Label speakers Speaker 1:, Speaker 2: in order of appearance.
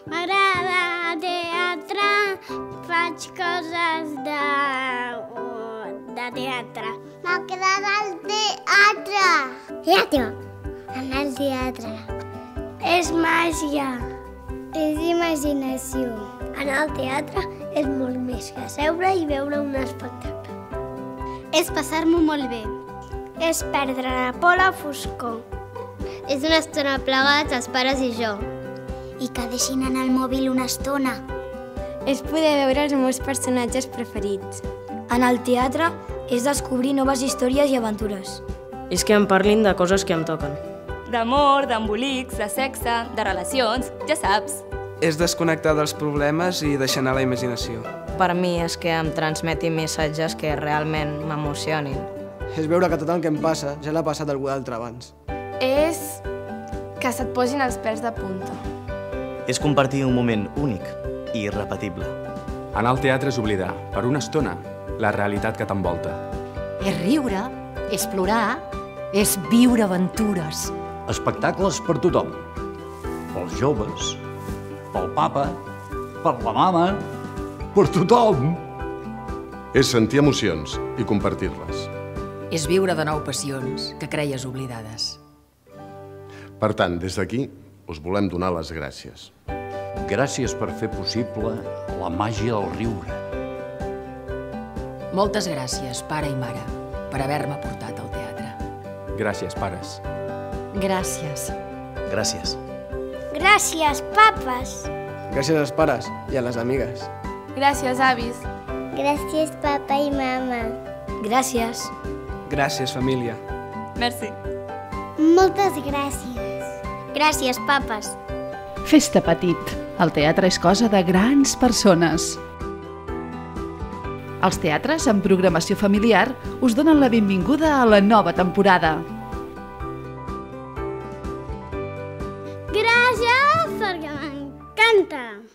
Speaker 1: M'agrada teatre, faig coses de teatre. M'agrada el teatre. Teatre. Anar al teatre. És màgia. És imaginació. Anar al teatre és molt més que seure i veure un espectacle. És passar-m'ho molt bé. És perdre la por a la foscor. És una estona plegats, els pares i jo. I que deixin anar el mòbil una estona. És poder veure els meus personatges preferits. Anar al teatre és descobrir noves històries i aventures.
Speaker 2: És que em parlin de coses que em toquen.
Speaker 3: D'amor, d'embolics, de sexe, de relacions, ja saps.
Speaker 4: És desconnectar dels problemes i deixar anar la imaginació.
Speaker 2: Per mi és que em transmetin missatges que realment m'emocionin.
Speaker 5: És veure que tot el que em passa ja l'ha passat algú d'altre abans.
Speaker 6: És que se't posin els pèls de punta.
Speaker 7: És compartir un moment únic i irrepetible.
Speaker 8: Anar al teatre és oblidar, per una estona, la realitat que t'envolta.
Speaker 9: És riure, és plorar, és viure aventures.
Speaker 10: Espectacles per tothom. Pels joves, pel papa, per la mama, per tothom.
Speaker 11: És sentir emocions i compartir-les.
Speaker 9: És viure de nou passions que creies oblidades.
Speaker 11: Per tant, des d'aquí, us volem donar les gràcies.
Speaker 10: Gràcies per fer possible la màgia del riure.
Speaker 9: Moltes gràcies, pare i mare, per haver-me portat al teatre.
Speaker 8: Gràcies, pares.
Speaker 9: Gràcies.
Speaker 7: Gràcies.
Speaker 1: Gràcies, papes.
Speaker 5: Gràcies als pares i a les amigues.
Speaker 6: Gràcies, avis.
Speaker 1: Gràcies, papa i mama. Gràcies.
Speaker 4: Gràcies, família.
Speaker 3: Merci.
Speaker 1: Moltes gràcies. Gràcies, papes.
Speaker 12: Fes-te petit. El teatre és cosa de grans persones. Els teatres amb programació familiar us donen la benvinguda a la nova temporada.
Speaker 1: Gràcies, perquè m'encanta.